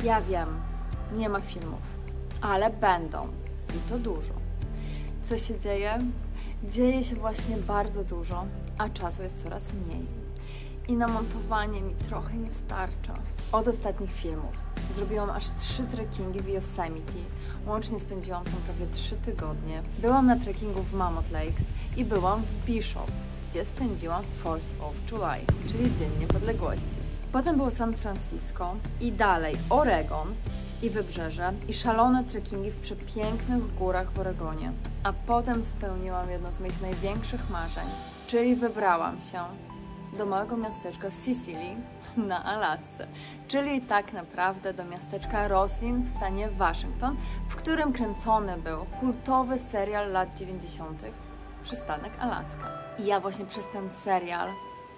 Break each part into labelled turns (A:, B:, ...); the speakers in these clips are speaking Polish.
A: Ja wiem, nie ma filmów, ale będą i to dużo. Co się dzieje? Dzieje się właśnie bardzo dużo, a czasu jest coraz mniej. I na montowanie mi trochę nie starcza. Od ostatnich filmów zrobiłam aż 3 trekkingi w Yosemite. Łącznie spędziłam tam prawie 3 tygodnie. Byłam na trekkingu w Mammoth Lakes i byłam w Bishop, gdzie spędziłam 4th of July, czyli Dzień Niepodległości. Potem było San Francisco i dalej Oregon i Wybrzeże i szalone trekkingi w przepięknych górach w Oregonie. A potem spełniłam jedno z moich największych marzeń, czyli wybrałam się do małego miasteczka Sicily na Alasce, czyli tak naprawdę do miasteczka Roslin w stanie Waszyngton, w którym kręcony był kultowy serial lat 90. Przystanek Alaska. I ja właśnie przez ten serial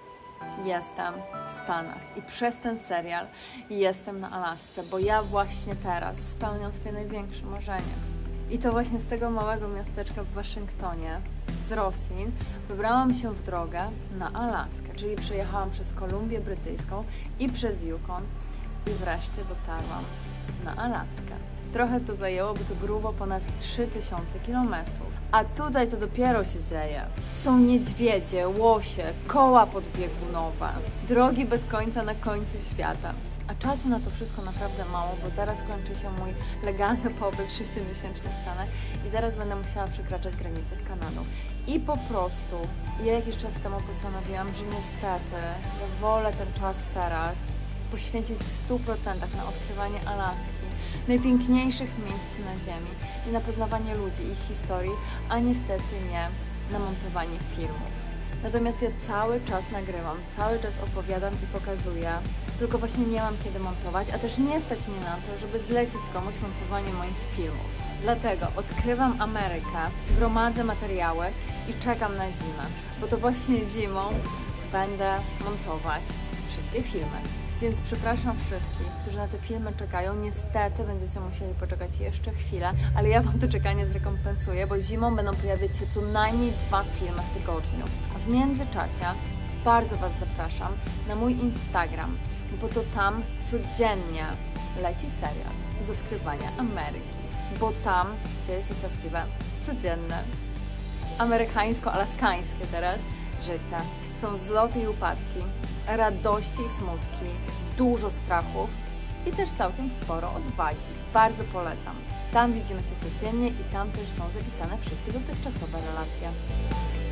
A: jestem w Stanach i przez ten serial jestem na Alasce, bo ja właśnie teraz spełniam swoje największe marzenie. I to właśnie z tego małego miasteczka w Waszyngtonie, z Roslin, wybrałam się w drogę na Alaskę, czyli przejechałam przez Kolumbię Brytyjską i przez Yukon i wreszcie dotarłam na Alaskę. Trochę to zajęło, bo to grubo ponad 3000 km. A tutaj to dopiero się dzieje. Są niedźwiedzie, łosie, koła podbiegunowe, drogi bez końca na końcu świata. A czasu na to wszystko naprawdę mało, bo zaraz kończy się mój legalny pobyt 6-miesięczny w Stanach i zaraz będę musiała przekraczać granicę z Kanadą. I po prostu ja jakiś czas temu postanowiłam, że niestety ja wolę ten czas teraz poświęcić w 100% na odkrywanie Alaski, najpiękniejszych miejsc na ziemi i na poznawanie ludzi, ich historii, a niestety nie na montowanie filmów. Natomiast ja cały czas nagrywam, cały czas opowiadam i pokazuję, tylko właśnie nie mam kiedy montować, a też nie stać mnie na to, żeby zlecić komuś montowanie moich filmów. Dlatego odkrywam Amerykę, gromadzę materiały i czekam na zimę, bo to właśnie zimą będę montować wszystkie filmy. Więc przepraszam wszystkich, którzy na te filmy czekają. Niestety będziecie musieli poczekać jeszcze chwilę, ale ja Wam to czekanie zrekompensuję, bo zimą będą pojawiać się co najmniej 2 filmy w tygodniu. A w międzyczasie bardzo Was zapraszam na mój Instagram, bo to tam codziennie leci serial z odkrywania Ameryki. Bo tam dzieje się prawdziwe, codzienne, amerykańsko-alaskańskie teraz życie. Są wzloty i upadki, radości i smutki, dużo strachów i też całkiem sporo odwagi. Bardzo polecam. Tam widzimy się codziennie i tam też są zapisane wszystkie dotychczasowe relacje.